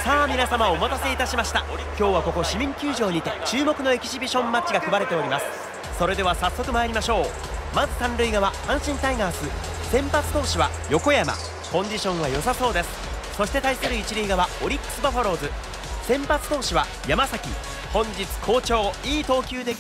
さあ皆様お待たせいたしました。今日はここ市民球場にて注目のエキシビションマッチが組まれております。それでは早速参りましょう。まず三塁側阪神タイガース、先発投手は横山、コンディションは良さそうです。そして対する一塁側オリックスバファローズ、先発投手は山崎、本日好調、いい投球で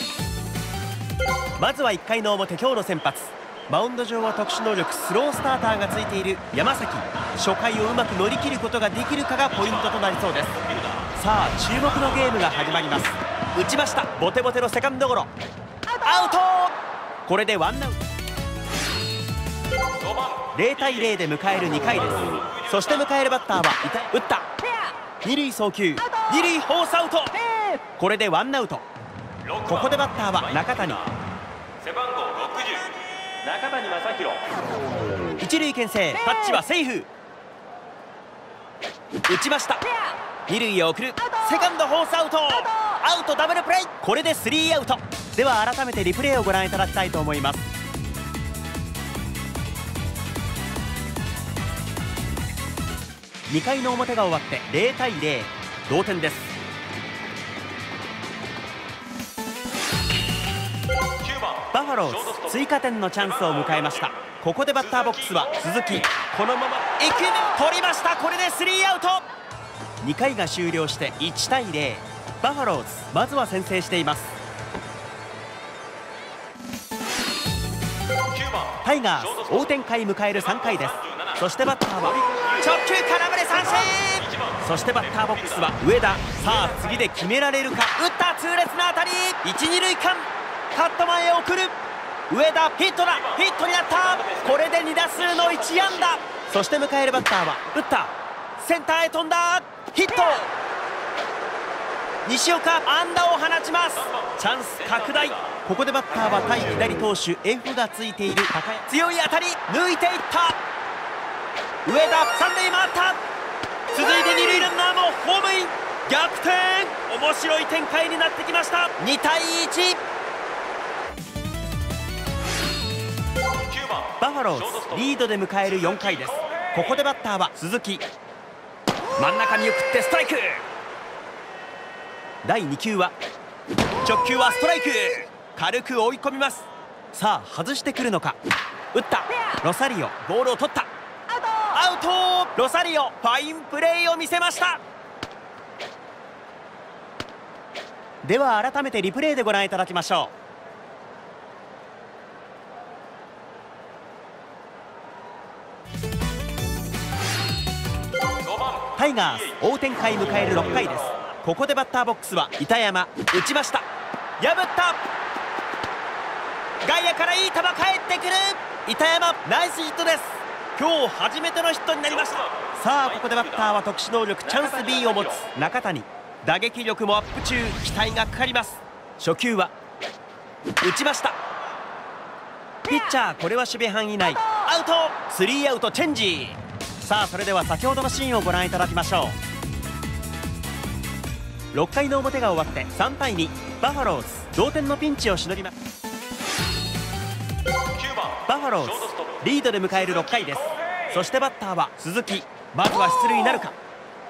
まずは1回の表、今日の先発マウンド上は特殊能力スロースターターがついている山崎、初回をうまく乗り切ることができるかがポイントとなりそうです。さあ注目のゲームが始まります。打ちました、ボテボテのセカンドゴロ、アウト。これでワンアウト。0対0で迎える2回です。そして迎えるバッターは打った、二塁送球、二塁フォースアウト。これでワンアウト。ここでバッターは中谷、 背番号60中谷正宏。 一塁牽制、タッチはセーフ。打ちました、二塁へ送る、セカンドフォースアウト、アウトダブルプレー。これでスリーアウト。では改めてリプレイをご覧いただきたいと思います。2回の表が終わって0対0、同点です。バファローズ追加点のチャンスを迎えました。ここでバッターボックスは鈴木、このままいく、取りました。これでスリーアウト。2回が終了して1対0、バファローズまずは先制しています。タイガース追う展開迎える3回です。そしてバッターは直球空振り三振。そしてバッターボックスは上田、さあ次で決められるか。打った、痛烈な当たり、1、2塁間、カット前へ送る、上田ヒットだ、ヒットになった。これで2打数の1安打。そして迎えるバッターは打った、センターへ飛んだ、ヒット。西岡安打を放ちます。チャンス拡大。ここでバッターは対左投手 F がついている高谷、強い当たり、抜いていった。上田三塁回った。続いて二塁ランナーもホームイン、逆転。面白い展開になってきました。2対1。バファローズリードで迎える4回です。ここでバッターは鈴木、真ん中見送ってストライク。第2球は直球はストライク、軽く追い込みます。さあ外してくるのか。打った、ロサリオボールを取った、アウト。ロサリオファインプレーを見せました。では改めてリプレイでご覧いただきましょう。タイガース追う展開迎える6回です。ここでバッターボックスは板山、打ちました、破った。外野からいい球返ってくる、板山ナイスヒットです。今日初めてのヒットになりました。さあここでバッターは特殊能力チャンス B を持つ中谷、打撃力もアップ中、期待がかかります。初球は打ちました、ピッチャーこれは守備範囲内、アウト。スリーアウトチェンジ。さあそれでは先ほどのシーンをご覧いただきましょう。6回の表が終わって3対2、バファローズ同点のピンチをしのぎます。バファローズリードで迎える6回です。そしてバッターは鈴木、まずは出塁なるか。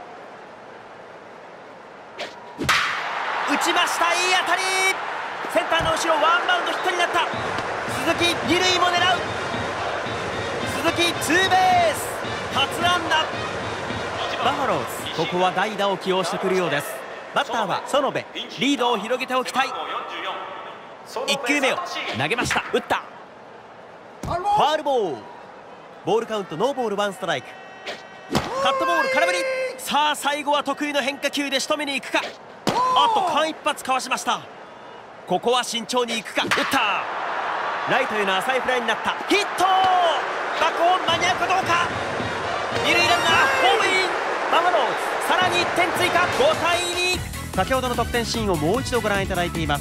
打ちました、いい当たり。センターの後ろワンバウンドヒットになった。鈴木二塁も狙う、鈴木ツーベース初安打。バファローズここは代打を起用してくるようです。バッターは園部、リードを広げておきたい。1球目を投げました、打った、ファウルボール。ボールカウントノーボールワンストライク。カットボール空振り。さあ最後は得意の変化球で仕留めに行くか。あっと間一髪かわしました。ここは慎重に行くか。打った、ライトへの浅いフライになった、ヒット。バックホーム間に合うかどうか。二塁ランナーホームイン。バファローズさらに1点追加、5対2。先ほどの得点シーンをもう一度ご覧いただいています。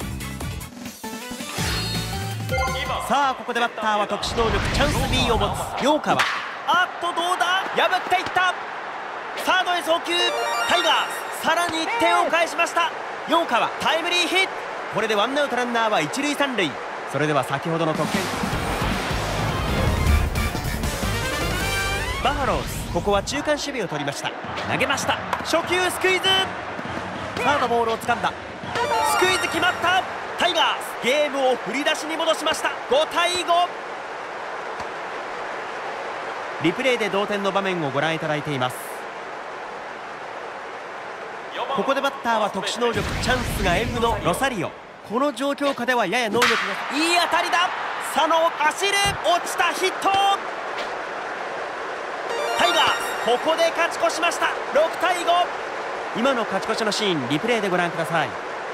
さあここでバッターは特殊能力チャンス B を持つ陽川、あっとどうだ、破っていった。サードへ送球、タイガースさらに1点を返しました。陽川タイムリーヒット。これでワンアウトランナーは一塁三塁。それでは先ほどの得点。バファローズここは中間守備を取りました。投げました。初球スクイズ、サードボールを掴んだ。スクイズ決まった。タイガースゲームを振り出しに戻しました。5対5。リプレイで同点の場面をご覧いただいています。ここでバッターは特殊能力チャンスが M のロサリオ。この状況下ではやや能力がいい当たりだ。佐野走る、落ちた、ヒット。タイガースここで勝ち越しました。6対5。今の勝ち越しのシーンリプレイでご覧ください。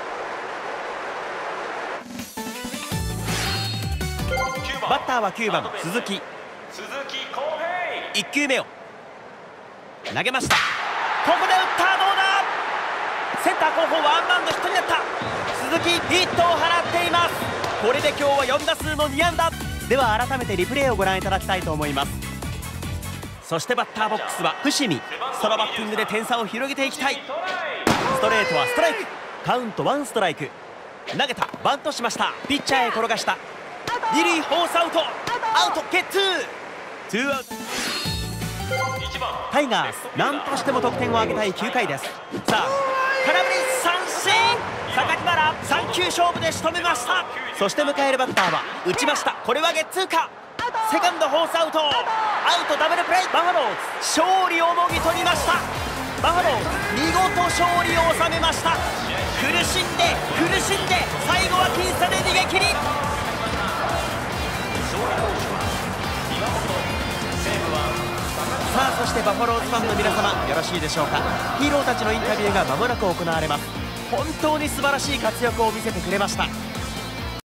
バッターは9番鈴木。1球目を投げました。ここで打った。どうだ。センター後方ワンバウンドヒットになった。鈴木ヒットを放っています。これで今日は4打数の2安打。では改めてリプレイをご覧いただきたいと思います。そしてバッターボックスは伏見。そのバッティングで点差を広げていきたい。ストレートはストライク。カウント1ストライク。投げた。バントしました。ピッチャーへ転がした。二塁フォースアウト。アウトゲッツー。2アウト。タイガース何としても得点を挙げたい9回です。さあ空振り三振。榊原3球勝負で仕留めました。そして迎えるバッターは打ちました。これはゲッツーか。セカンドフォースアウト。アウトダブルプレー。バファローズ勝利をもぎ取りました。バファローズ見事勝利を収めました。苦しんで最後は僅差で逃げ切り。さあそしてバファローズファンの皆様よろしいでしょうか。ヒーローたちのインタビューが間もなく行われます。本当に素晴らしい活躍を見せてくれました。